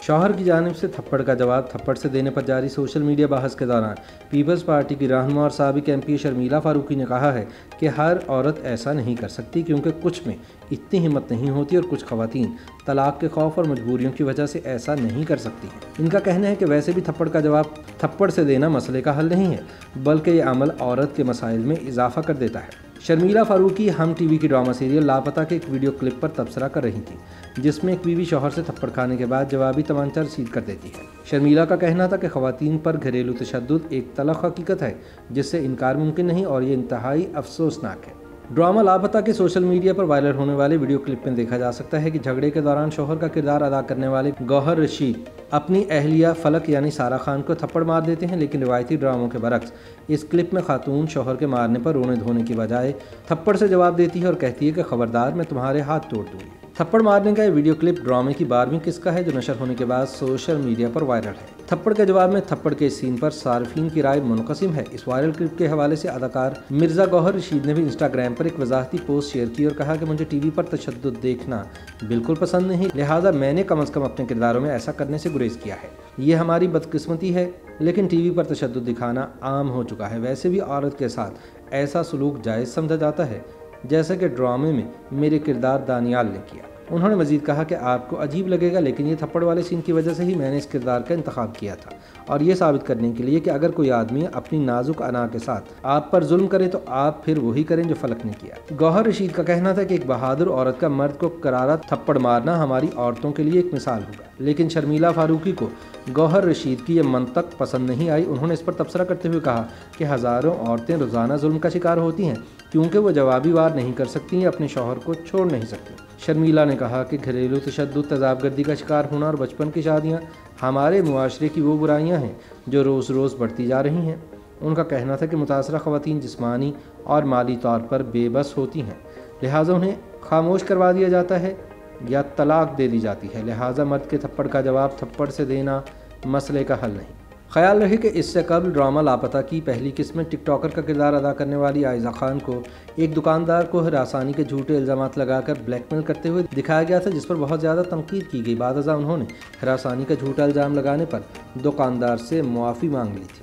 शौहर की जानिब से थप्पड़ का जवाब, थप्पड़ से देने पर जारी सोशल मीडिया बहस के दौरान पीपल्स पार्टी की रहनुमा और साबिक MP शर्मिला फारूकी ने कहा है कि हर औरत ऐसा नहीं कर सकती, क्योंकि कुछ में इतनी हिम्मत नहीं होती और कुछ खवातीन तलाक के खौफ और मजबूरियों की वजह से ऐसा नहीं कर सकती हैं। इनका कहना है कि वैसे भी थप्पड़ का जवाब थप्पड़ से देना मसले का हल नहीं है, बल्कि ये अमल औरत के मसाइल में इजाफा कर देता है। शर्मिला फारूकी हम TV की ड्रामा सीरियल लापता के एक वीडियो क्लिप पर तबसरा कर रही थी, जिसमें एक बीवी शौहर से थप्पड़ खाने के बाद जवाबी तमांचा रसीद कर देती है। शर्मिला का कहना था कि खवातीन पर घरेलू तशद्दुद एक तलख हकीकत है जिससे इनकार मुमकिन नहीं और ये इंतहाई अफसोसनाक है। ड्रामा लापता के सोशल मीडिया पर वायरल होने वाले वीडियो क्लिप में देखा जा सकता है कि झगड़े के दौरान शौहर का किरदार अदा करने वाले गौहर रशीद अपनी अहलिया फलक यानी सारा खान को थप्पड़ मार देते हैं, लेकिन रिवायती ड्रामों के बरक्स इस क्लिप में खातून शौहर के मारने पर रोने धोने की बजाय थप्पड़ से जवाब देती है और कहती है कि खबरदार मैं तुम्हारे हाथ तोड़ दूंगी। थप्पड़ मारने का ये वीडियो क्लिप ड्रामे की 12वीं किस्त का है, जो नशर होने के बाद सोशल मीडिया पर वायरल है। थप्पड़ के जवाब में थप्पड़ के इस सीन पर सार्फिन की राय मुनक़सिम है। इस वायरल क्लिप के हवाले से अदाकार मिर्ज़ा गौहर रशीद ने भी इंस्टाग्राम पर एक वजाहती पोस्ट शेयर की और कहा कि मुझे TV पर तशद्दुद देखना बिल्कुल पसंद नहीं, लिहाजा मैंने कम अज़ कम अपने किरदारों में ऐसा करने से गुरेज किया है। ये हमारी बदकिस्मती है, लेकिन TV पर तशद्दुद दिखाना आम हो चुका है। वैसे भी औरत के साथ ऐसा सलूक जायज़ समझा जाता है, जैसे कि ड्रामे में मेरे किरदार दानियाल ने किया। उन्होंने मजीद कहा कि आपको अजीब लगेगा, लेकिन ये थप्पड़ वाले सीन की वजह से ही मैंने इस किरदार का इंतखाब किया था, और ये साबित करने के लिए कि अगर कोई आदमी अपनी नाजुक अना के साथ आप पर जुल्म करे तो आप फिर वही करें जो फलक ने किया। गौहर रशीद का कहना था कि एक बहादुर औरत का मर्द को करारा थप्पड़ मारना हमारी औरतों के लिए एक मिसाल होगा, लेकिन शर्मिला फारूकी को गौहर रशीद की यह मंतक पसंद नहीं आई। उन्होंने इस पर तबसरा करते हुए कहा कि हज़ारों औरतें रोज़ाना जुल्म का शिकार होती हैं, क्योंकि वो जवाबी वार नहीं कर सकती, अपने शौहर को छोड़ नहीं सकती। शर्मिला ने कहा कि घरेलू तशद्दुद, तज़ाबगर्दी का शिकार होना और बचपन की शादियाँ हमारे मुआशरे की वो बुराइयाँ हैं जो रोज़ रोज़ बढ़ती जा रही हैं। उनका कहना था कि मुतासरा ख़वातीन जिस्मानी और माली तौर पर बेबस होती हैं, लिहाजा उन्हें खामोश करवा दिया जाता है या तलाक दे दी जाती है। लिहाजा मर्द के थप्पड़ का जवाब थप्पड़ से देना मसले का हल नहीं। ख्याल रहे कि इससे कबल ड्रामा लापता की पहली किस्म में टिकटॉकर का किरदार अदा करने वाली आयजा खान को एक दुकानदार को हरासानी के झूठे इल्ज़ामात लगाकर ब्लैकमेल करते हुए दिखाया गया था, जिस पर बहुत ज़्यादा तनकीद की गई। बाद अज़ा उन्होंने हरासानी का झूठा इल्ज़ाम लगाने पर दुकानदार से मुआफ़ी मांग ली थी।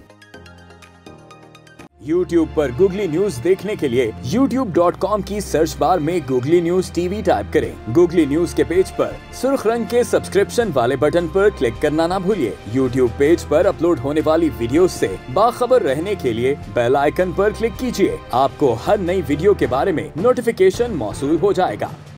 YouTube पर गूगली न्यूज देखने के लिए youtube.com की सर्च बार में गूगली न्यूज TV टाइप करें। गूगली न्यूज के पेज पर सुर्ख रंग के सब्सक्रिप्शन वाले बटन पर क्लिक करना ना भूलिए। YouTube पेज पर अपलोड होने वाली वीडियोस से बाखबर रहने के लिए बेल आइकन पर क्लिक कीजिए। आपको हर नई वीडियो के बारे में नोटिफिकेशन मौसूल हो जाएगा।